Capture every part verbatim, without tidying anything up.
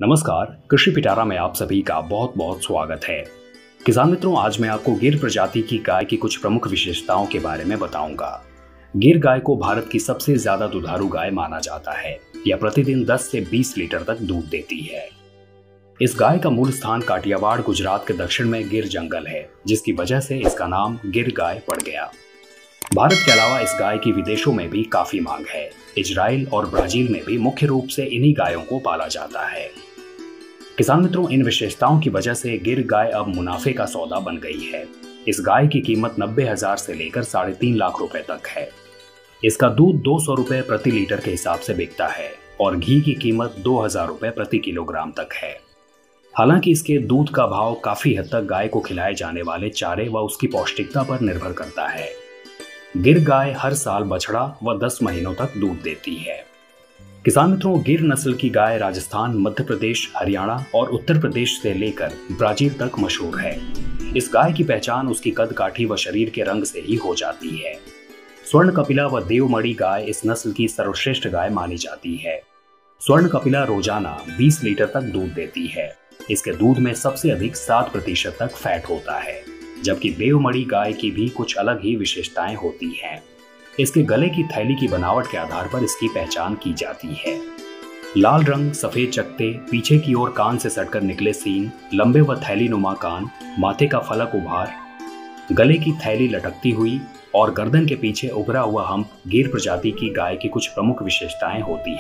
नमस्कार, कृषि पिटारा में आप सभी का बहुत बहुत स्वागत है। किसान मित्रों, आज मैं आपको गिर प्रजाति की गाय की कुछ प्रमुख विशेषताओं के बारे में बताऊंगा। गिर गाय को भारत की सबसे ज्यादा दुधारू गाय माना जाता है। यह प्रतिदिन दस से बीस लीटर तक दूध देती है। इस गाय का मूल स्थान काठियावाड़ गुजरात के दक्षिण में गिर जंगल है, जिसकी वजह से इसका नाम गिर गाय पड़ गया। भारत के अलावा इस गाय की विदेशों में भी काफी मांग है। इजराइल और ब्राजील में भी मुख्य रूप से इन्हीं गायों को पाला जाता है। किसान मित्रों, इन विशेषताओं की वजह से गिर गाय अब मुनाफे का सौदा बन गई है। इस गाय की कीमत नब्बे हजार से लेकर साढ़े तीन लाख रुपए तक है। इसका दूध दो सौ रुपए प्रति लीटर के हिसाब से बिकता है और घी की कीमत दो हजार रुपए प्रति किलोग्राम तक है। हालांकि इसके दूध का भाव काफी हद तक गाय को खिलाए जाने वाले चारे व उसकी पौष्टिकता पर निर्भर करता है। गिर गाय हर साल बछड़ा व दस महीनों तक दूध देती है। किसान मित्रों, गिर नस्ल की गाय राजस्थान, मध्य प्रदेश, हरियाणा और उत्तर प्रदेश से लेकर ब्राजील तक मशहूर है। इस गाय की पहचान उसकी कद काठी व शरीर के रंग से ही हो जाती है। स्वर्ण कपिला व देवमणि गाय इस नस्ल की सर्वश्रेष्ठ गाय मानी जाती है। स्वर्ण कपिला रोजाना बीस लीटर तक दूध देती है। इसके दूध में सबसे अधिक सात प्रतिशत तक फैट होता है, जबकि देवमणि गाय की भी कुछ अलग ही विशेषताएं होती हैं। इसके गले की थैली की बनावट के आधार पर इसकी पहचान की जाती है। लाल रंग, सफेद चकते, पीछे की ओर कान से सटकर निकले सींग, लंबे व थैली नुमा कान, माथे का फलक उभार, गले की थैली लटकती हुई और गर्दन के पीछे उभरा हुआ हम्प गिर प्रजाति की गाय की कुछ प्रमुख विशेषताएं होती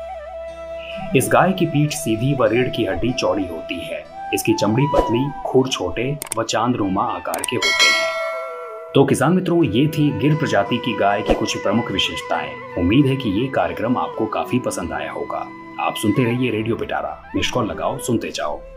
हैं। इस गाय की पीठ सीधी व रीढ़ की हड्डी चौड़ी होती है। इसकी चमड़ी पतली, खुर छोटे व चांदनुमा आकार के होते हैं। तो किसान मित्रों, ये थी गिर प्रजाति की गाय की कुछ प्रमुख विशेषताएं। उम्मीद है कि ये कार्यक्रम आपको काफी पसंद आया होगा। आप सुनते रहिए रेडियो पिटारा। मिस्ड कॉल लगाओ, सुनते जाओ।